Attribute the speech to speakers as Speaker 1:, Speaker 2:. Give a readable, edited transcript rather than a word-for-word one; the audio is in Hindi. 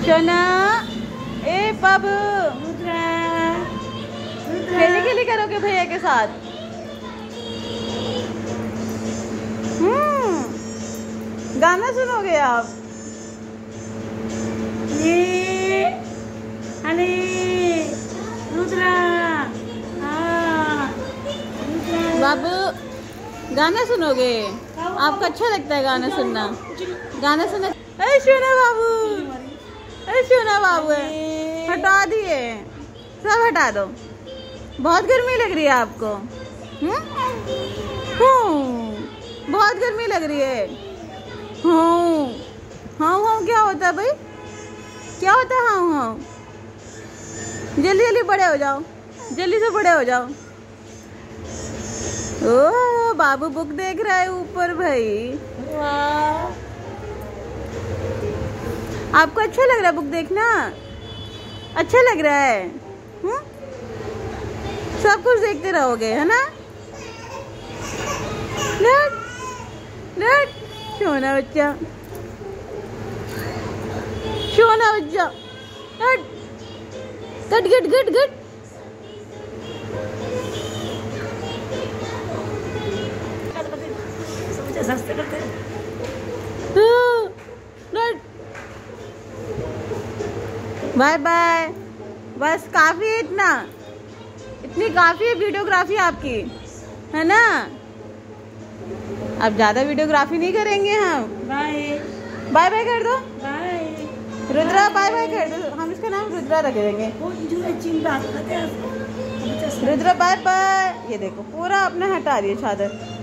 Speaker 1: सोना ए बाबू खेली खेली करोगे भैया के साथ। गाना सुनोगे आप।
Speaker 2: ये अरे रुद्रा
Speaker 1: बाबू गाना सुनोगे। आपको अच्छा लगता है गाना सुनना। गाना सुनना। अरे सोना बाबू, अरे सोना बाबू है, हटा दिए सब, हटा दो। बहुत गर्मी लग रही है आपको। बहुत गर्मी लग रही है। हाँ क्या होता है भाई, क्या होता है? हाँ जल्दी जल्दी बड़े हो जाओ, जल्दी से बड़े हो जाओ। ओ बाबू बुक देख रहा है ऊपर भाई।
Speaker 2: वाह,
Speaker 1: आपको अच्छा लग रहा है बुक देखना? अच्छा लग रहा है? सब कुछ देखते रहोगे है ना? लट लट सोना बच्चा, सोना बच्चा, गट गट गट गट गट।
Speaker 2: सस्ते करते हैं।
Speaker 1: बाय बाय, बस काफी है इतना, इतनी काफी है वीडियोग्राफी आपकी, है ना? अब ज्यादा वीडियोग्राफी नहीं करेंगे हम।
Speaker 2: बाय
Speaker 1: बाय बाय कर दो।
Speaker 2: बाय
Speaker 1: रुद्रा बाय बाय कर दो, हम इसका नाम रुद्रा रख देंगे। Rudra bye bye. ये देखो पूरा अपना हटा दिए चादर।